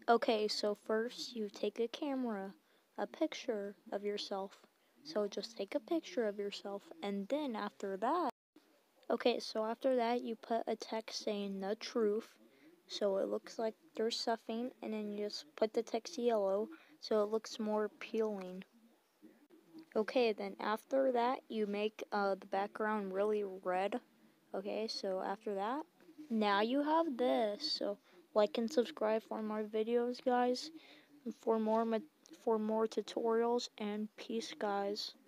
Okay, so first you take a camera, a picture of yourself. So just take a picture of yourself, and then after that, you put a text saying the truth, so it looks like there's stuffing, and then you just put the text yellow, so it looks more appealing. Okay, then after that, you make the background really red. Okay, so after that, now you have this. So like and subscribe for more videos, guys, for more tutorials, and peace, guys.